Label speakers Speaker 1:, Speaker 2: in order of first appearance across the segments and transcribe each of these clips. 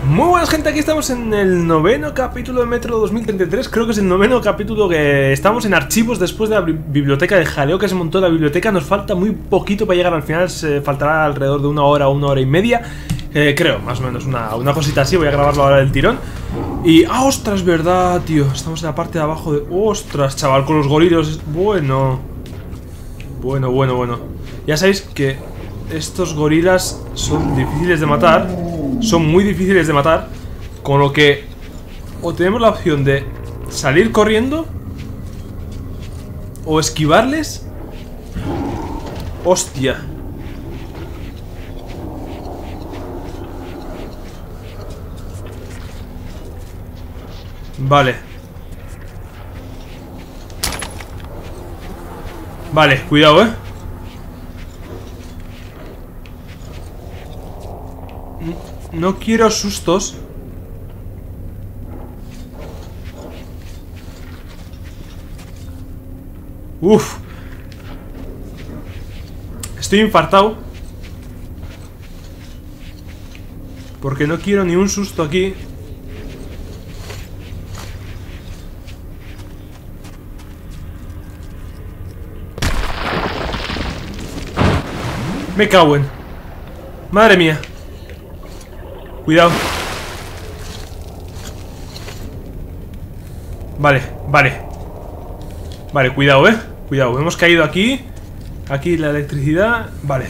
Speaker 1: Muy buenas, gente, aquí estamos en el noveno capítulo de Metro 2033. Creo que es el noveno capítulo que estamos en archivos después de la biblioteca, del jaleo que se montó en la biblioteca. Nos falta muy poquito para llegar al final, se faltará alrededor de una hora y media. Creo, más o menos, una cosita así. Voy a grabarlo ahora del tirón. Y, ostras, verdad, tío. Estamos en la parte de abajo de... Ostras, chaval, con los gorilos. Bueno. Ya sabéis que estos gorilas son difíciles de matar. Son muy difíciles de matar. Con lo que o tenemos la opción de salir corriendo o esquivarles. Hostia. Vale, cuidado, No quiero sustos. Uf. Estoy infartado porque no quiero ni un susto aquí. Me cago en... Madre mía. Cuidado. Vale, cuidado, cuidado, hemos caído aquí. Aquí la electricidad. Vale.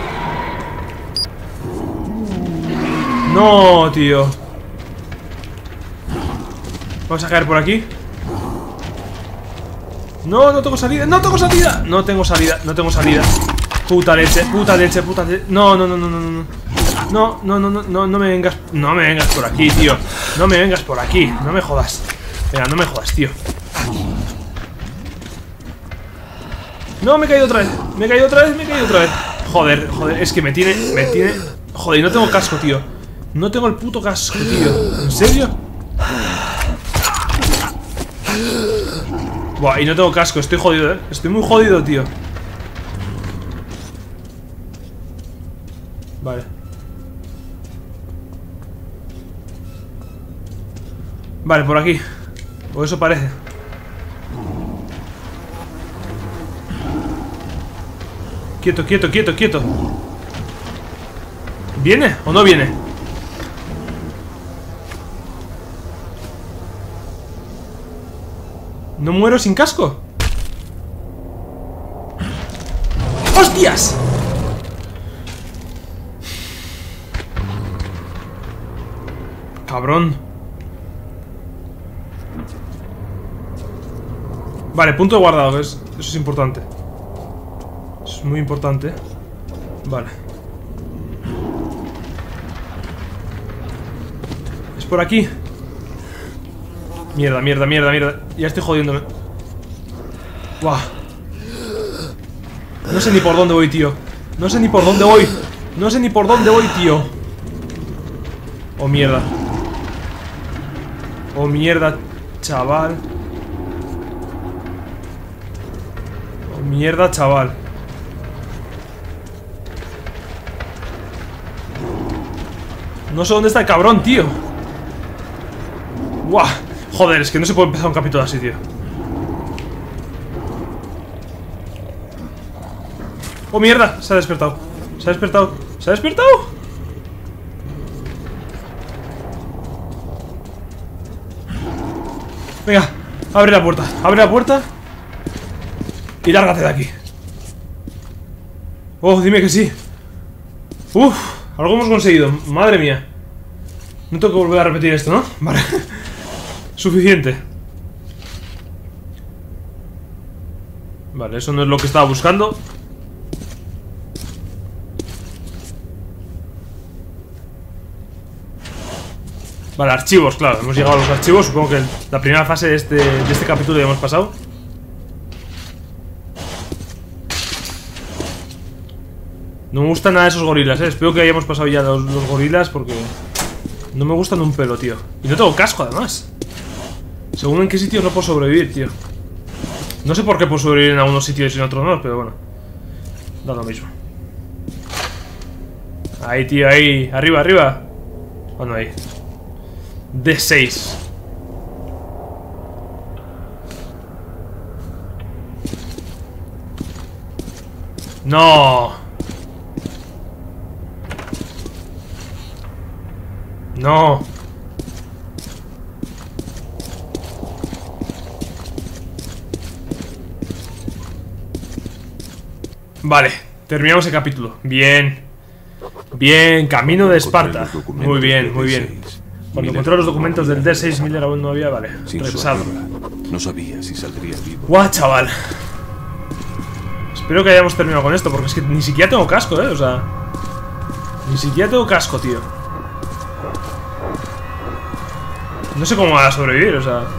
Speaker 1: No, tío. Vamos a caer por aquí. No, no tengo salida. No tengo salida. No tengo salida. Puta leche. No. No me vengas. No me vengas por aquí, tío. No me vengas por aquí. No me jodas. Venga, no me jodas, tío. No, me he caído otra vez. Joder, es que me tiene. Joder, y no tengo casco, tío. No tengo el puto casco, tío. ¿En serio? Buah, y no tengo casco, estoy jodido, Estoy muy jodido, tío. Vale, por aquí. O eso parece. Quieto. ¿Viene o no viene? ¿No muero sin casco? ¡Hostias! Cabrón. Vale, punto de guardado, eso es importante. Eso es muy importante. Vale. Es por aquí. Mierda. Ya estoy jodiéndome. Buah. No sé ni por dónde voy, tío. No sé ni por dónde voy, tío. Oh, mierda, chaval. No sé dónde está el cabrón, tío. Buah. Joder, es que no se puede empezar un capítulo así, tío. Oh, mierda, se ha despertado. Venga, abre la puerta. Y lárgate de aquí. Oh, dime que sí. Uf, algo hemos conseguido, madre mía. No tengo que volver a repetir esto, ¿no? Vale. Suficiente. Vale, eso no es lo que estaba buscando. Vale, archivos, claro, hemos llegado a los archivos. Supongo que la primera fase de este capítulo ya hemos pasado. No me gustan nada esos gorilas, Espero que hayamos pasado ya los gorilas porque no me gustan un pelo, tío. Y no tengo casco, además. Según en qué sitios no puedo sobrevivir, tío. No sé por qué puedo sobrevivir en algunos sitios y en otros no, pero bueno. Da lo mismo. Ahí, tío, ahí. Arriba. Bueno, ahí. D6. No. No. Vale, terminamos el capítulo. Bien. Bien, camino de Esparta. Muy bien, muy bien. Cuando encontré los documentos del D6, Miller aún no había, vale. Regresado.
Speaker 2: No sabía si saldría vivo.
Speaker 1: Guau, chaval. Espero que hayamos terminado con esto, porque es que ni siquiera tengo casco, o sea. Ni siquiera tengo casco, tío. No sé cómo va a sobrevivir, o sea.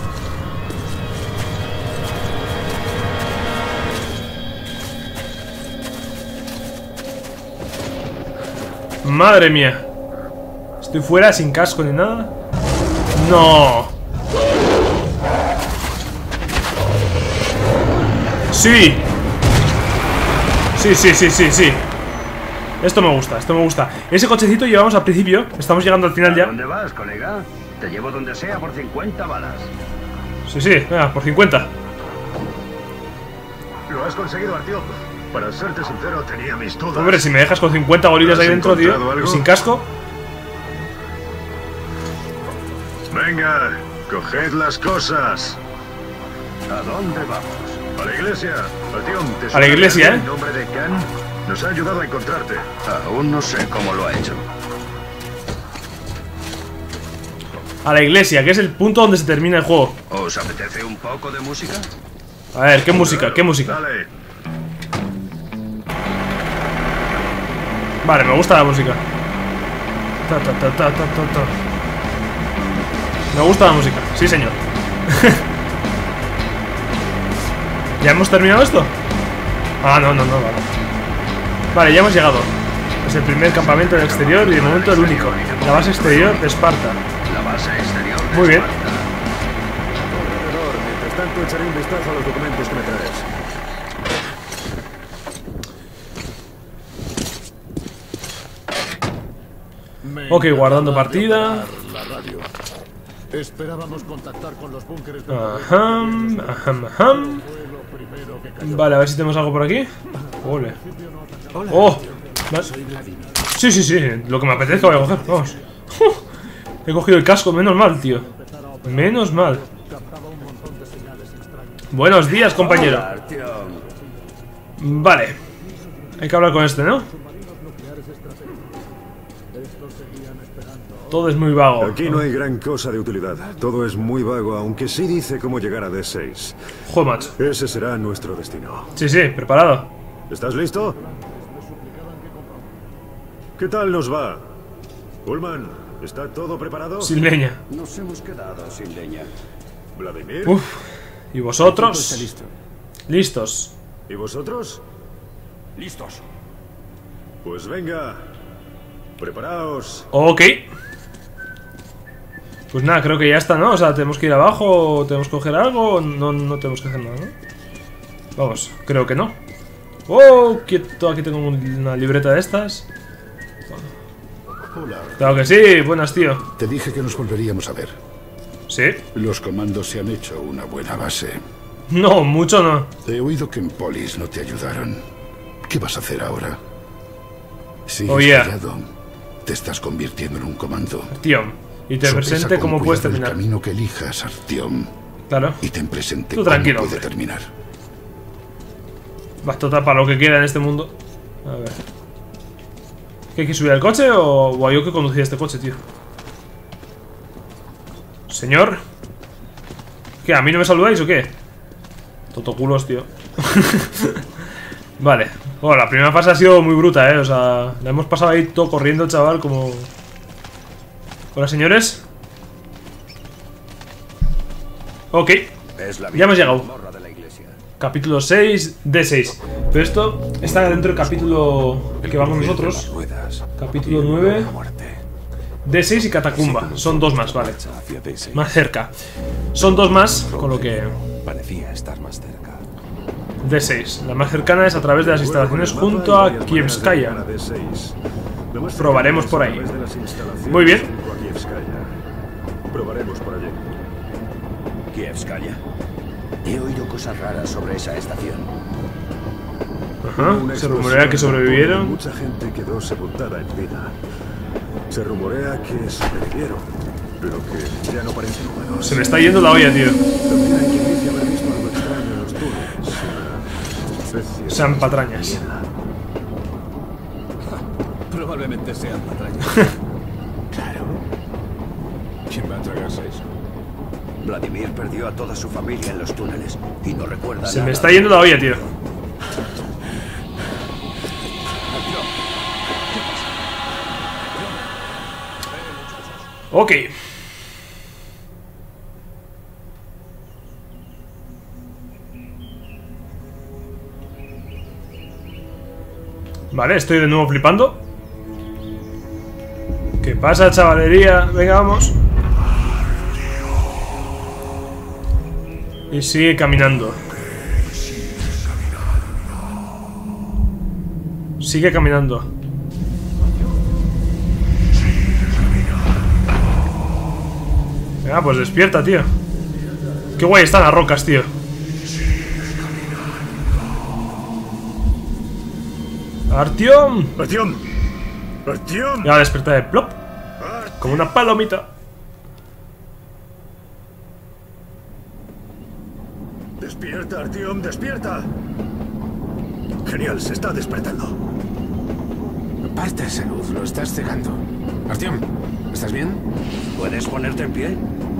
Speaker 1: Madre mía. Estoy fuera sin casco ni nada. No. Sí. Sí. Esto me gusta, esto me gusta. Ese cochecito llevamos al principio. Estamos llegando al final ya.
Speaker 3: ¿A dónde vas, colega? Te llevo donde sea por 50 balas.
Speaker 1: Sí, venga, por 50.
Speaker 3: Lo has conseguido, Artyom. Para serte sincero, tenía mis dudas.
Speaker 1: Hombre, si me dejas con 50 gorilas ahí dentro, tío, y sin casco.
Speaker 3: Venga, coged las cosas. ¿A dónde vamos? A la iglesia. Artyom, ¿te
Speaker 1: a la iglesia,
Speaker 3: el nombre de Khan? Nos ha ayudado a encontrarte. Aún no sé cómo lo ha hecho.
Speaker 1: A la iglesia, que es el punto donde se termina el juego.
Speaker 3: ¿Os apetece un poco de música?
Speaker 1: A ver, ¿qué música? ¿Qué música?
Speaker 3: Dale.
Speaker 1: Vale, me gusta la música. Me gusta la música, sí señor. ¿Ya hemos terminado esto? Ah, no, vale. Vale, ya hemos llegado. Es el primer campamento del exterior y de momento el único. La base exterior de Esparta.
Speaker 3: La base exterior de
Speaker 1: Muy bien.
Speaker 3: Esparta.
Speaker 4: Alrededor, mientras tanto echaré un vistazo a los documentos que me traes.
Speaker 1: Ok, guardando partida.
Speaker 4: La radio. Esperábamos contactar con los búnkeres de
Speaker 1: Ajá. Vale, a ver si tenemos algo por aquí. Ole. Oh. Sí. Lo que me apetezca voy a coger. Vamos. He cogido el casco, menos mal, tío. Menos mal. Buenos días, compañero. Vale. Hay que hablar con este, ¿no? Todo es muy vago.
Speaker 4: Aquí no hay gran cosa de utilidad. Todo es muy vago, aunque sí dice cómo llegar a D6.
Speaker 1: Joder, macho.
Speaker 4: Ese será nuestro destino.
Speaker 1: Sí, preparado.
Speaker 4: ¿Estás listo? ¿Qué tal nos va? Ullman, ¿está todo preparado?
Speaker 1: Sin leña.
Speaker 2: Nos hemos quedado sin leña.
Speaker 4: Vladimir.
Speaker 1: Uf. ¿Y vosotros? Listos.
Speaker 4: ¿Y vosotros?
Speaker 2: ¡Listos!
Speaker 4: Pues venga. Preparaos.
Speaker 1: Ok. Pues nada, creo que ya está, ¿no? O sea, tenemos que ir abajo, o tenemos que coger algo, o no tenemos que hacer nada, ¿no? Vamos, creo que no. Oh, quieto, aquí tengo una libreta de estas.
Speaker 5: Hola.
Speaker 1: Claro que sí, buenas, tío.
Speaker 5: Te dije que nos volveríamos a ver.
Speaker 1: ¿Sí?
Speaker 5: Los comandos se han hecho una buena base.
Speaker 1: No, mucho no.
Speaker 5: He oído que en Polis no te ayudaron. ¿Qué vas a hacer ahora? Sigues
Speaker 1: Oh, yeah.
Speaker 5: callado. Te estás convirtiendo en un comando.
Speaker 1: Tío, y te
Speaker 5: Sopesa
Speaker 1: presente
Speaker 5: con
Speaker 1: cómo puedes
Speaker 5: cuidado el
Speaker 1: terminar.
Speaker 5: camino que elijas, Artyom.
Speaker 1: Claro.
Speaker 5: Y ten presente
Speaker 1: Tú
Speaker 5: cómo
Speaker 1: tranquilo,
Speaker 5: puede
Speaker 1: hombre.
Speaker 5: terminar.
Speaker 1: Vas total para lo que queda en este mundo. A ver. ¿Qué hay que subir al coche o yo que conducía este coche, tío? Señor. ¿Qué? ¿A mí no me saludáis o qué? Totoculos, tío. Vale. Bueno, la primera fase ha sido muy bruta, o sea, la hemos pasado ahí todo corriendo, chaval, como... Hola, señores. Ok. Ya hemos llegado. Capítulo 6, D6. Pero esto está dentro del capítulo que vamos nosotros. Capítulo 9. D6 y Catacumba. Son dos más, vale. Más cerca. Son dos más, con lo que...
Speaker 2: Parecía estar más cerca.
Speaker 1: D6. La más cercana es a través de las instalaciones junto a Kievskaya. Probaremos por ahí. Muy bien.
Speaker 4: Probaremos por allí.
Speaker 2: Kievskaya. He oído cosas raras sobre esa estación.
Speaker 1: Ajá.
Speaker 4: Una
Speaker 1: Se
Speaker 4: explosión
Speaker 1: rumorea que sobrevivieron.
Speaker 4: Mucha gente quedó sepultada en vida. Se rumorea que sobrevivieron, pero que ya no parecen humanos.
Speaker 1: Se me está yendo la olla, tío.
Speaker 4: También hay quien dice haber visto algo extraño en los túneles. Una especie
Speaker 1: Sean
Speaker 4: de
Speaker 1: patrañas.
Speaker 4: hiena.
Speaker 2: Probablemente sean patrañas.
Speaker 5: Claro. ¿Quién va a tragarse eso?
Speaker 2: Vladimir perdió a toda su familia en los túneles y no recuerda
Speaker 1: Se
Speaker 2: nada.
Speaker 1: me está yendo la olla, tío. Ok. Vale, estoy de nuevo flipando. ¿Qué pasa, chavalería? Venga, vamos. Y sigue caminando. Sigue caminando. Venga, pues despierta, tío. Qué guay están las rocas, tío. Artyom.
Speaker 4: ¡Artyom! ¡Artyom!
Speaker 1: Ya despertar de plop. Como una palomita.
Speaker 4: ¡Despierta, Artyom! ¡Despierta! Genial, se está despertando.
Speaker 5: Aparta esa luz, lo estás cegando. Artyom, ¿estás bien?
Speaker 2: ¿Puedes ponerte en pie?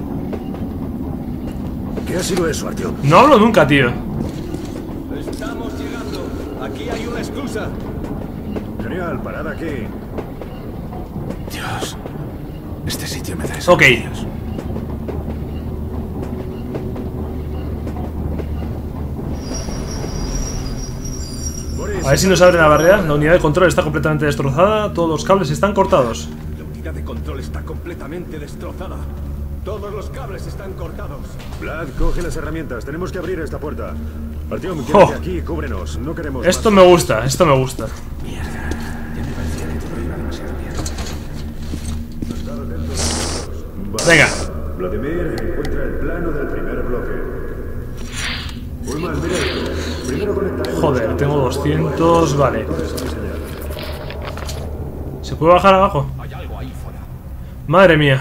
Speaker 4: ¿Qué ha sido eso, Artyom?
Speaker 1: No hablo nunca, tío.
Speaker 2: Estamos llegando. Aquí hay una excusa.
Speaker 4: Genial, parad aquí.
Speaker 5: Dios, este sitio me da
Speaker 1: Ok.
Speaker 5: escalofríos.
Speaker 1: A ver si nos abre la barrera. La unidad de control está completamente destrozada. Todos los cables están cortados.
Speaker 2: La unidad de control está completamente destrozada. Todos los cables están cortados.
Speaker 4: Vlad, coge las herramientas. Tenemos que abrir esta puerta. Artyom, quédate aquí y cúbrenos. No queremos
Speaker 1: Esto
Speaker 4: más.
Speaker 1: me gusta, esto me gusta.
Speaker 5: Mierda, ya me parecía que todo iba demasiado bien.
Speaker 1: Venga.
Speaker 4: Vladimir, encuentra el plano del primer bloque. Ulman, mira esto. Primero conectaremos.
Speaker 1: Joder, tengo 200, vale. ¿Se puede bajar abajo?
Speaker 2: Hay algo ahí fuera.
Speaker 1: Madre mía.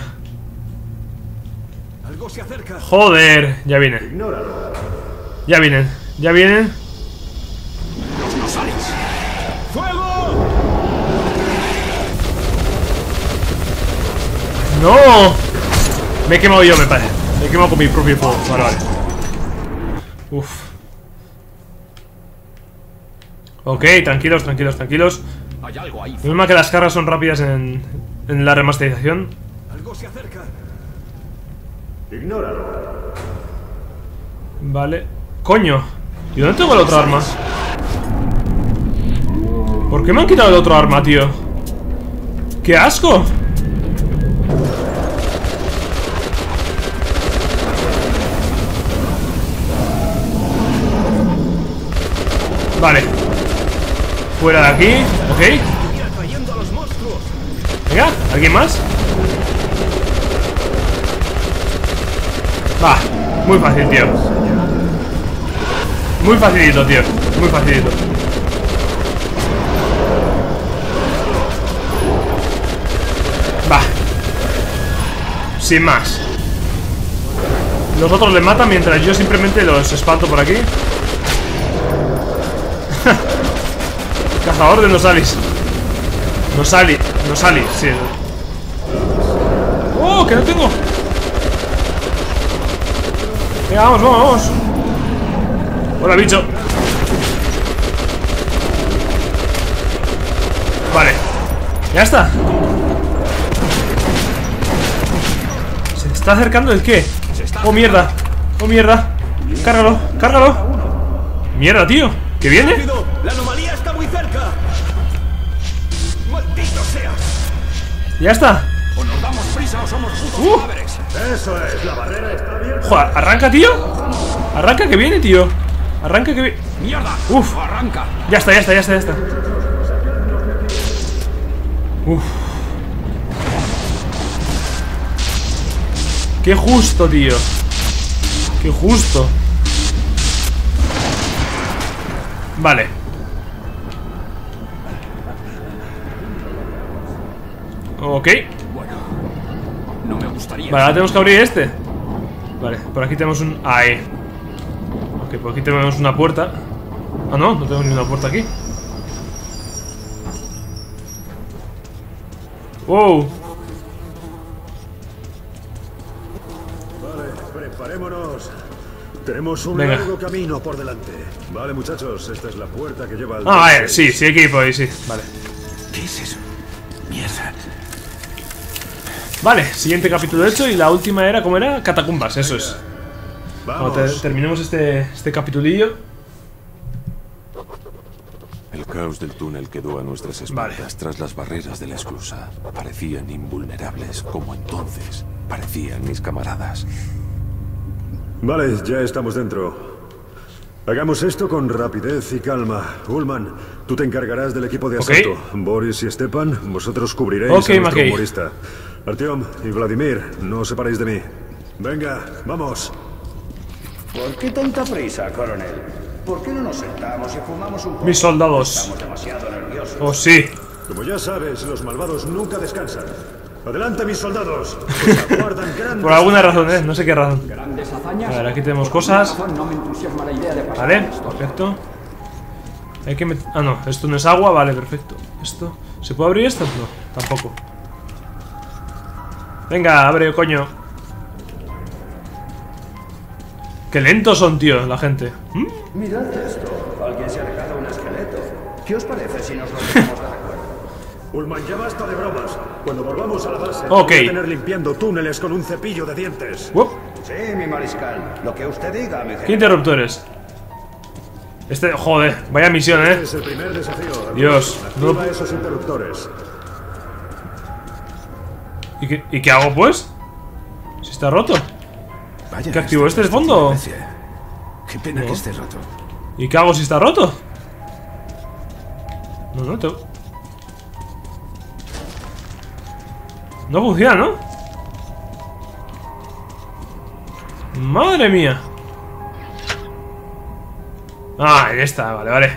Speaker 2: Algo se acerca.
Speaker 1: Joder, ya vienen.
Speaker 4: Ignóralo.
Speaker 1: Ya vienen, ya vienen.
Speaker 2: ¡No sales! ¡Fuego!
Speaker 1: ¡No! Me he quemado yo, me parece. Me he quemado con mi propio fuego. Vale, vale. Uf. Ok, tranquilos, tranquilos, tranquilos.
Speaker 2: Hay algo ahí.
Speaker 1: Menos mal que las cargas son rápidas en la remasterización.
Speaker 2: Algo se acerca.
Speaker 4: Ignóralo.
Speaker 1: Vale. Coño. ¿Y dónde tengo el otro arma? ¿Por qué me han quitado el otro arma, tío? ¡Qué asco! Vale. Fuera de aquí, ok.
Speaker 2: Mira, trayendo a los monstruos.
Speaker 1: Venga, ¿alguien más? Va, muy fácil, tío. Muy facilito, tío. Muy facilito. Va. Sin más. Los otros le matan mientras yo simplemente los espanto por aquí. Cazador de Nosalis. Nosali, sí. ¡Oh, que no tengo! Venga, vamos, vamos, vamos. Hola, bicho. Vale. Ya está. ¿Se está acercando el qué? Oh, mierda. Oh, mierda. Cárgalo, cárgalo. Mierda, tío. ¿Qué viene?
Speaker 2: ¡Rápido! ¡La anomalía está muy cerca! ¡Maldito sea!
Speaker 1: Ya está.
Speaker 2: O nos damos prisa o somos putos cadáveres.
Speaker 4: Eso es, la barrera está abierta.
Speaker 1: Joder, arranca, tío. Arranca que viene, tío. Arranca que viene.
Speaker 2: ¡Mierda!
Speaker 1: Uf.
Speaker 2: ¡Arranca!
Speaker 1: Ya está, ya está, ya está, ya está. Uf. Qué justo, tío. Qué justo. Vale. Ok.
Speaker 2: No me gustaría.
Speaker 1: Vale, ahora tenemos que abrir este. Vale, por aquí tenemos un... Ahí. Ok, por aquí tenemos una puerta. Ah, no, no tenemos ni una puerta aquí. Wow.
Speaker 4: Vale, preparémonos. Tenemos un
Speaker 1: Venga.
Speaker 4: largo camino por delante. Vale, muchachos, esta es la puerta que lleva al...
Speaker 1: Ah, vale, sí, sí hay que ir por ahí, sí. Vale.
Speaker 5: ¿Qué es eso? Mierda.
Speaker 1: Vale, siguiente capítulo hecho. Y la última era, ¿cómo era? Catacumbas, eso es.
Speaker 4: Vamos.
Speaker 1: Cuando terminemos este capitulillo.
Speaker 6: El caos del túnel quedó a nuestras espaldas
Speaker 1: Vale.
Speaker 6: tras las barreras de la esclusa. Parecían invulnerables, como entonces parecían mis camaradas.
Speaker 4: Vale, ya estamos dentro. Hagamos esto con rapidez y calma. Ullman, tú te encargarás del equipo de
Speaker 1: Ok.
Speaker 4: asalto. Boris y Stepan, vosotros cubriréis
Speaker 1: Ok,
Speaker 4: a nuestro
Speaker 1: Mackey.
Speaker 4: humorista. Artyom y Vladimir, no os separéis de mí. Venga, vamos.
Speaker 7: ¿Por qué tanta prisa, coronel? ¿Por qué no nos sentamos y fumamos un poco?
Speaker 1: Mis soldados.
Speaker 7: Estamos demasiado nerviosos.
Speaker 1: Oh, sí.
Speaker 4: Como ya sabes, los malvados nunca descansan. ¡Adelante, mis soldados! Os aguardan grandes...
Speaker 1: Por alguna razón, no sé qué razón.
Speaker 8: Grandes hazañas.
Speaker 1: A ver, aquí tenemos
Speaker 8: Por alguna
Speaker 1: cosas.
Speaker 8: razón no me entusiasma la idea de pasar
Speaker 1: Vale,
Speaker 8: a la historia.
Speaker 1: perfecto. Hay que meter... Ah, no, esto no es agua, vale, perfecto. Esto... ¿Se puede abrir esto? No, tampoco. Venga, abre, coño. Qué lentos son, tío, la gente. ¿Mm?
Speaker 7: Mirad esto. Alguien se ha dejado un esqueleto. ¿Qué os parece si nos lo dejamos de recuerdo?
Speaker 4: Ullman, ya basta de bromas. Cuando volvamos a la base,
Speaker 1: Ok.
Speaker 4: voy a tener limpiando túneles con un cepillo de dientes.
Speaker 1: Uop.
Speaker 7: Sí, mi mariscal. Lo que usted diga, mi
Speaker 1: ¿Qué
Speaker 7: jefe.
Speaker 1: interruptores? Este... Joder, vaya misión,
Speaker 4: Es el primer desafío.
Speaker 1: Dios, no-
Speaker 4: Activa esos interruptores.
Speaker 1: ¿Y qué hago, pues? Si está roto.
Speaker 5: Vaya,
Speaker 1: ¿Qué activo este de fondo?
Speaker 5: Qué pena
Speaker 1: No.
Speaker 5: que esté roto.
Speaker 1: ¿Y qué hago si está roto? No, no funciona, ¿no? Madre mía. Ah, en esta, vale.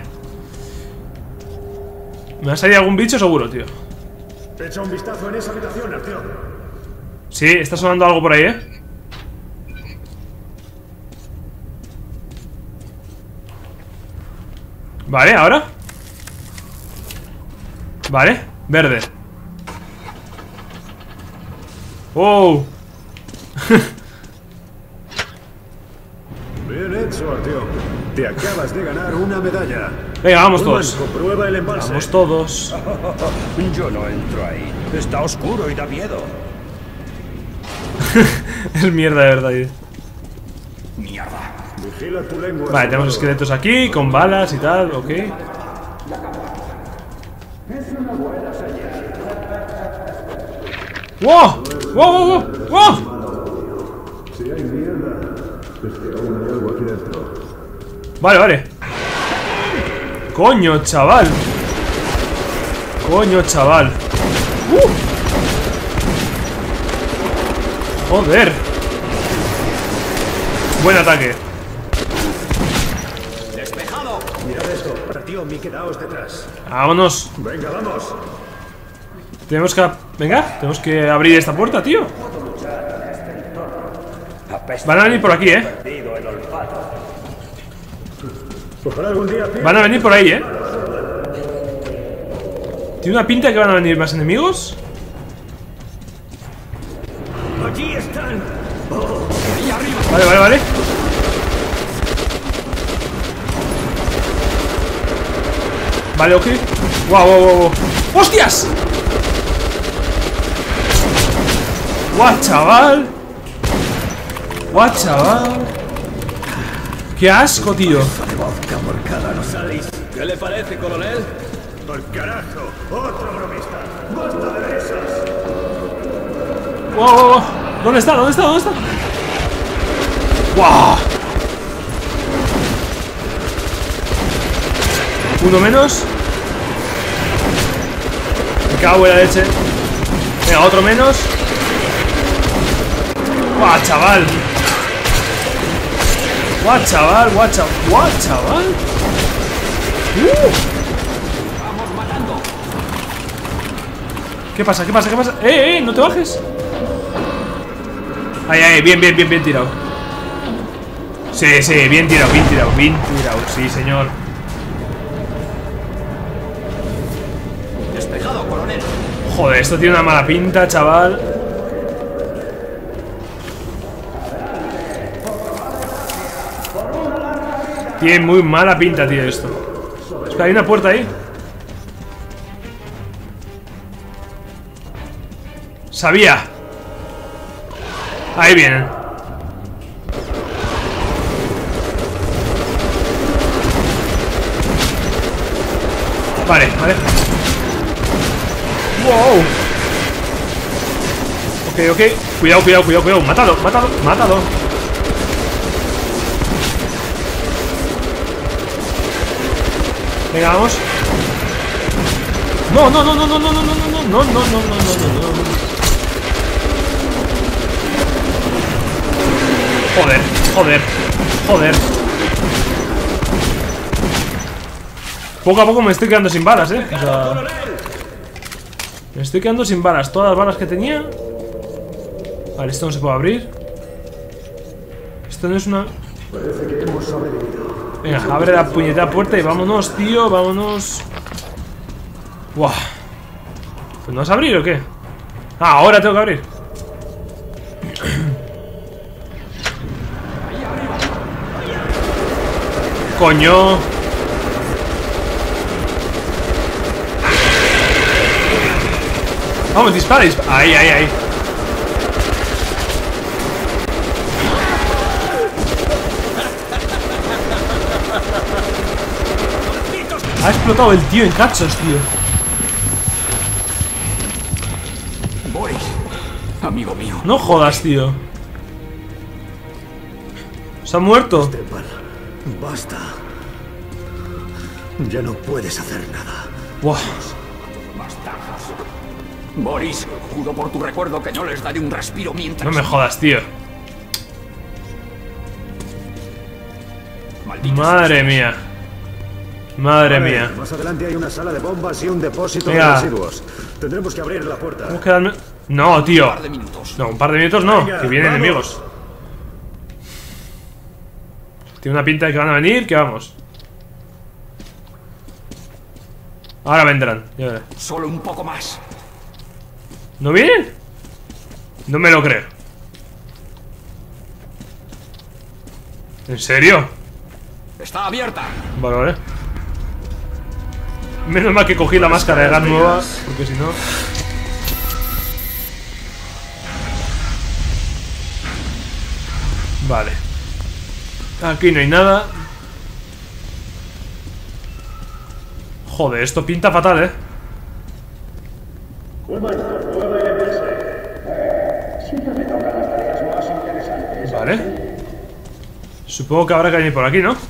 Speaker 1: ¿Me ha salido algún bicho seguro, tío?
Speaker 4: Echa un vistazo en esa habitación, Artyom.
Speaker 1: Sí, está sonando algo por ahí, ¿eh? Vale, ahora. Vale, verde. ¡Oh!
Speaker 4: Bien hecho, Artyom. Te acabas de ganar una medalla.
Speaker 1: Venga, vamos
Speaker 4: Ullman,
Speaker 1: todos.
Speaker 4: comprueba el embalse.
Speaker 1: Vamos todos.
Speaker 7: Yo no entro ahí. Está oscuro y da miedo.
Speaker 1: Es mierda de verdad, tío.
Speaker 7: Mierda.
Speaker 4: Vigila tu lengua.
Speaker 1: Vale, tenemos esqueletos aquí, con balas y tal, ok. ¡Wow! ¡Wow!
Speaker 4: Si hay mierda, es que aún hay algo aquí dentro.
Speaker 1: Vale. Coño, chaval. Joder. Buen ataque.
Speaker 4: Mirad esto. Artyom, y quedaos detrás.
Speaker 1: Vámonos.
Speaker 4: Venga, vamos.
Speaker 1: Tenemos que... Venga, tenemos que abrir esta puerta, tío. Van a venir por aquí,
Speaker 4: Ojalá algún día...
Speaker 1: Van a venir por ahí, Tiene una pinta que van a venir más enemigos.
Speaker 2: ¡Allí están!
Speaker 1: Vale. Vale, ok. Wow. ¡Hostias! ¡Guau, chaval! ¡Qué asco, tío!
Speaker 2: ¿Qué le parece, coronel?
Speaker 4: ¡Al carajo! ¡Otro bromista! ¡Basta de risas!
Speaker 1: ¡Wow! ¿Dónde está? ¡Wow! Uno menos. Me cago en la leche. Venga, otro menos. ¡Guau, chaval! ¡Guau, chaval! ¡Guau, chaval! ¡Guau, chaval!
Speaker 8: Vamos matando.
Speaker 1: ¿Qué pasa? ¿Qué pasa? ¿Qué pasa? ¡No te bajes! ¡Ay, ay! Bien, bien, bien, bien tirado. Sí, sí, bien tirado, bien tirado, bien tirado. Sí, señor.
Speaker 8: Despejado, coronel.
Speaker 1: Joder, esto tiene una mala pinta, chaval. Tiene muy mala pinta, tío, esto. Es que hay una puerta ahí. Sabía. Ahí vienen. Vale, vale. Wow. Ok, ok. Cuidado, cuidado, cuidado, cuidado. Mátalo, mátalo, mátalo. Venga, vamos. No, no, no, no, no, no, no, no, no, no, no, no, no, no, no. Joder, joder, joder. Poco a poco me estoy quedando sin balas, o sea, me estoy quedando sin balas. Todas las balas que tenía. Vale, esto no se puede abrir. Esto no es una...
Speaker 4: Parece que hemos sobrevivido.
Speaker 1: Venga, abre la puñetera puerta y vámonos, tío, vámonos. Buah. ¿Pues no vas a abrir o qué? Ah, ahora tengo que abrir. Coño. Vamos, dispara, dispara. Ahí, ahí, ahí. Ha explotado el tío en cachos, tío.
Speaker 8: Boris, amigo mío.
Speaker 1: No jodas, tío. Se ha muerto.
Speaker 4: Stepan, basta. Ya no puedes hacer nada.
Speaker 1: Buah.
Speaker 8: Bastardos. Boris, juro por tu recuerdo que no les daré un respiro mientras...
Speaker 1: No me jodas, tío.
Speaker 8: Malditos
Speaker 1: Madre
Speaker 8: seres.
Speaker 1: mía. Madre
Speaker 4: Vale,
Speaker 1: mía.
Speaker 4: Más adelante hay una sala de bombas y un depósito
Speaker 1: Venga.
Speaker 4: de residuos. Tendremos que abrir la puerta.
Speaker 1: ¿Cómo quedarme? No, tío.
Speaker 8: Un par de minutos.
Speaker 1: No, un par de minutos no.
Speaker 4: Venga,
Speaker 1: Que vienen
Speaker 4: vamos.
Speaker 1: enemigos. Tiene una pinta de que van a venir, que vamos. Ahora vendrán. Ya veré.
Speaker 8: Solo un poco más.
Speaker 1: ¿No vienen? No me lo creo. ¿En serio?
Speaker 8: Está abierta.
Speaker 1: Vale, vale. Menos mal que cogí la máscara de gas nueva, porque si no... Vale. Aquí no hay nada. Joder, esto pinta fatal, ¿eh? Vale. Supongo que habrá que venir por aquí, ¿no?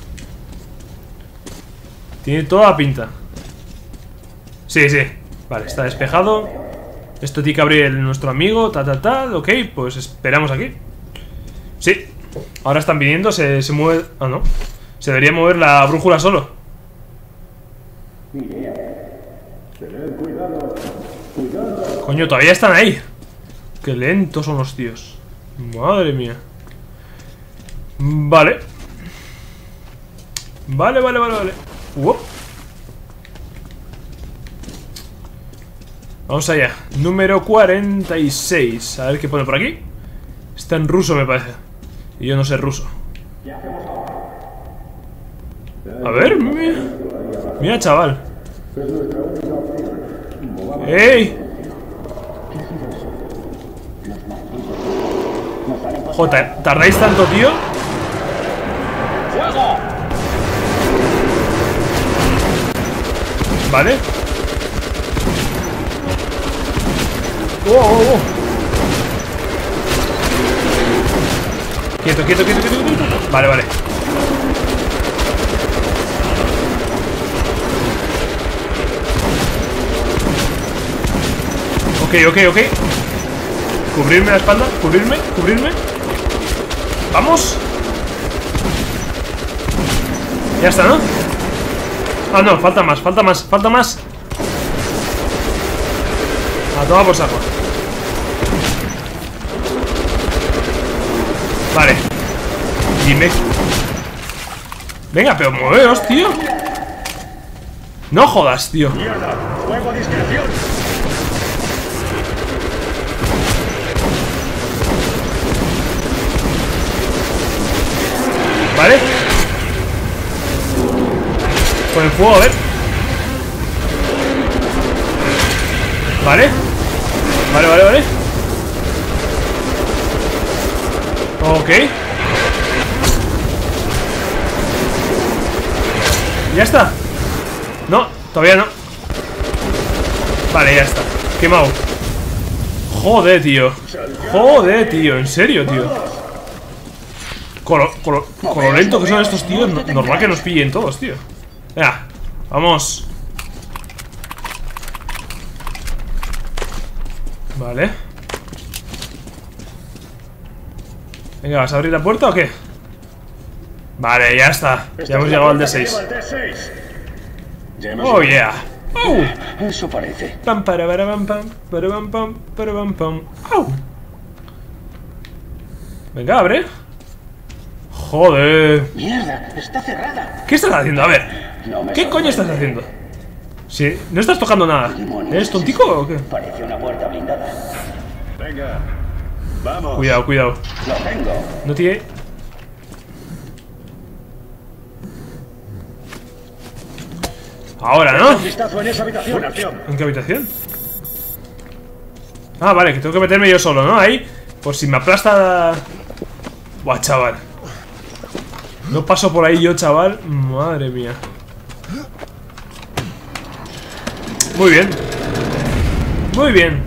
Speaker 1: Tiene toda la pinta. Sí, sí. Vale, está despejado. Esto tiene que abrir nuestro amigo. Tal. Ok, pues esperamos aquí. Sí. Ahora están viniendo. Se mueve... Ah, no. Se debería mover la brújula solo. Coño, todavía están ahí. Qué lentos son los tíos. Madre mía. Vale. Vale. Uop. Vamos allá. Número 46. A ver qué pone por aquí. Está en ruso, me parece. Y yo no sé ruso. A ver, mira, chaval. ¡Ey! Joder, ¿tardáis tanto, tío? Vale. Oh. Quieto. Vale. Ok. Cubrirme la espalda, cubrirme. Vamos. Ya está, ¿no? Ah, no, falta más, falta más, falta más. A tomar por saco. Vale. Dime. Venga, pero moveos, tío. No jodas, tío.
Speaker 2: ¡Mierda! ¡Fuego a discreción!
Speaker 1: Vale. Con el fuego, a ver. Vale. Vale, vale, vale. Ok. Ya está. No, todavía no. Vale, ya está. Quemado. Joder, tío. Joder, tío. En serio, tío. Con lo lento que son estos tíos, normal que nos pillen todos, tío. Venga, vamos. Vale. Venga, ¿vas a abrir la puerta o qué? Vale, ya está. Ya hemos llegado al D6. Oh, yeah. Oh.
Speaker 7: Eso parece.
Speaker 1: Pam, para, pam, pam, para, pam, pam, para, pam, pam. Au. Venga, abre. Joder.
Speaker 7: Mierda, está cerrada.
Speaker 1: ¿Qué estás haciendo? A ver. ¿Qué coño estás haciendo? Sí, no estás tocando nada. ¿Eres tontico o qué?
Speaker 7: Parece una puerta blindada.
Speaker 2: Venga, vamos.
Speaker 1: Cuidado, cuidado.
Speaker 7: Lo tengo.
Speaker 1: No tiene... Ahora, ¿no?
Speaker 2: Un vistazo en esa habitación, acción.
Speaker 1: ¿En qué habitación? Ah, vale, que tengo que meterme yo solo, ¿no? Ahí, por si me aplasta... Buah, chaval. No paso por ahí yo, chaval. Madre mía. Muy bien. Muy bien.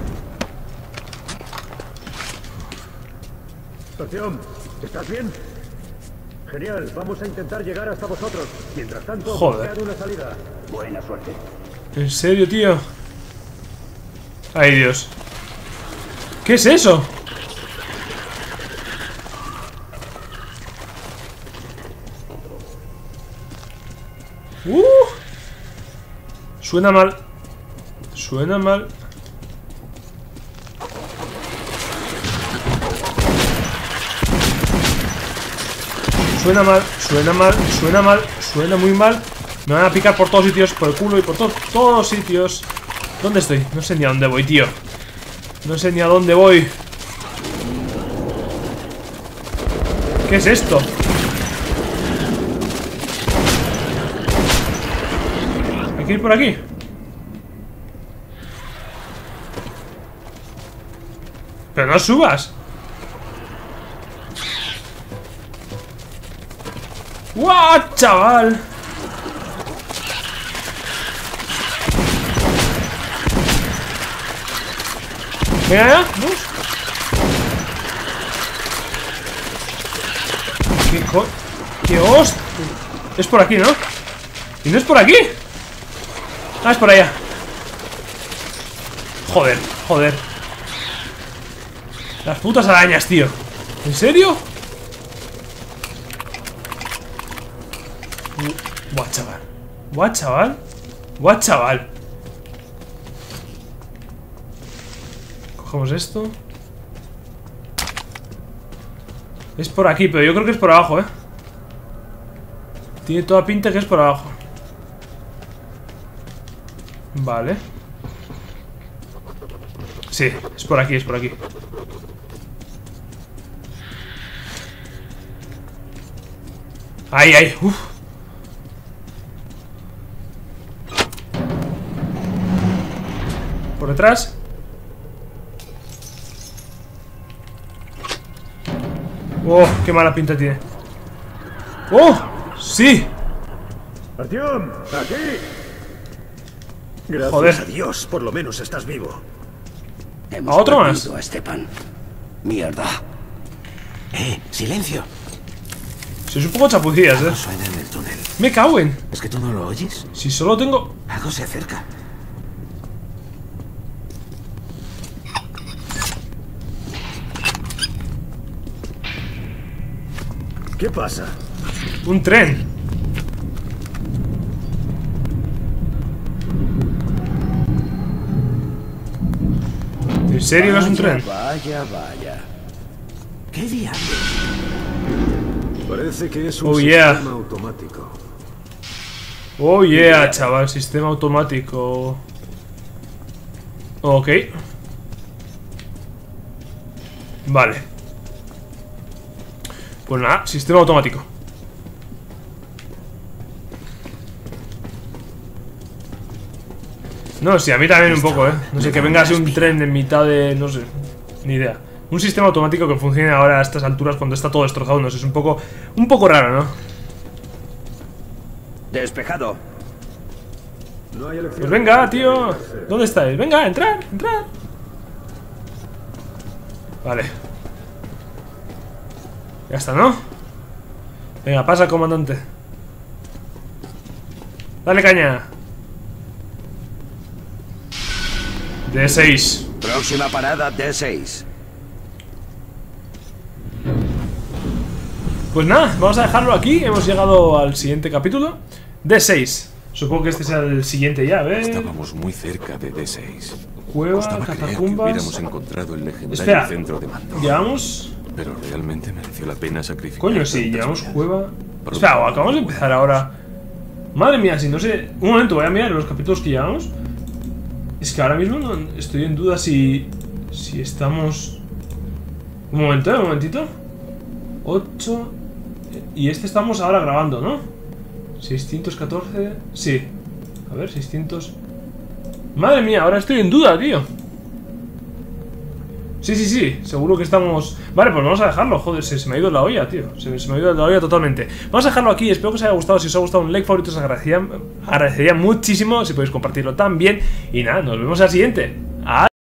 Speaker 4: Estación, ¿estás bien? Genial, vamos a intentar llegar hasta vosotros. Mientras tanto,
Speaker 1: joder,
Speaker 4: buscad una salida.
Speaker 7: Buena suerte.
Speaker 1: ¿En serio, tío? Ay, Dios. ¿Qué es eso? Suena mal. Suena mal. Suena mal, suena mal, suena mal, suena muy mal. Me van a picar por todos sitios, por el culo y por todos sitios. ¿Dónde estoy? No sé ni a dónde voy, tío. No sé ni a dónde voy. ¿Qué es esto? Hay que ir por aquí. Pero no subas. ¡Guau, chaval! Venga, ya, vamos. ¿Qué host? Es por aquí, ¿no? ¿Y no es por aquí? Ah, es por allá. Joder, joder. Las putas arañas, tío. ¿En serio? Buah, chaval. Buah, chaval. Buah, chaval. Cogemos esto. Es por aquí, pero yo creo que es por abajo, ¿eh? Tiene toda pinta que es por abajo. Vale. Sí, es por aquí, es por aquí. Ahí, ahí, uff. Por detrás. Oh, qué mala pinta tiene. Oh, sí.
Speaker 4: ¡Artyom! ¡Aquí! Gracias
Speaker 1: Joder.
Speaker 4: a Dios, por lo menos estás vivo.
Speaker 7: Hemos
Speaker 1: ¿A otro más?
Speaker 7: perdido a Stepan. Mierda.
Speaker 9: Silencio.
Speaker 1: Sois un poco chapucillas,
Speaker 9: Algo suena en el túnel.
Speaker 1: Me cago en.
Speaker 9: ¿Es que tú no lo oyes?
Speaker 1: Si solo tengo...
Speaker 9: Algo se acerca.
Speaker 4: ¿Qué pasa?
Speaker 1: Un tren. ¿En serio es un tren?
Speaker 7: Vaya, vaya.
Speaker 9: ¿Qué diablos?
Speaker 4: Parece que es un
Speaker 1: Oh,
Speaker 4: sistema
Speaker 1: yeah.
Speaker 4: automático.
Speaker 1: Oh yeah, chaval, sistema automático. Ok. Vale. Pues nada, sistema automático. No, sí, a mí también un poco, No sé, que venga así un tren en mitad de... no sé, ni idea. Un sistema automático que funcione ahora a estas alturas cuando está todo destrozado, no sé, es un poco raro, ¿no?
Speaker 7: Despejado.
Speaker 4: No hay elección.
Speaker 1: Pues venga, tío. ¿Dónde estáis? Venga, entrar, entrar. Vale. Ya está, ¿no? Venga, pasa, comandante. Dale caña. D6.
Speaker 7: Próxima parada D6.
Speaker 1: Pues nada, vamos a dejarlo aquí. Hemos llegado al siguiente capítulo. D6. Supongo que este será el siguiente ya, ¿ves?
Speaker 6: Estábamos muy cerca de D6.
Speaker 1: Cueva,
Speaker 6: Costaba creer que
Speaker 1: catacumbas.
Speaker 6: hubiéramos encontrado el legendario
Speaker 1: Espera.
Speaker 6: centro de mando.
Speaker 1: Llevamos...
Speaker 6: Pero realmente mereció la pena sacrificar.
Speaker 1: Coño, sí,
Speaker 6: tantas
Speaker 1: llevamos
Speaker 6: vidas.
Speaker 1: cueva...
Speaker 6: Por
Speaker 1: Espera,
Speaker 6: un-
Speaker 1: acabamos de empezar ahora. Madre mía, si no sé... Un momento, voy a mirar los capítulos que llevamos. Es que ahora mismo no estoy en duda si estamos... Un momento, un momentito. 8... Y este estamos ahora grabando, ¿no? 614... Sí. A ver, 600... Madre mía, ahora estoy en duda, tío. Sí, seguro que estamos... Vale, pues vamos a dejarlo, joder, se me ha ido la olla, tío. Se me ha ido la olla totalmente. Vamos a dejarlo aquí, espero que os haya gustado. Si os ha gustado un like, favorito, os agradecería muchísimo si podéis compartirlo también. Y nada, nos vemos al siguiente. Adiós.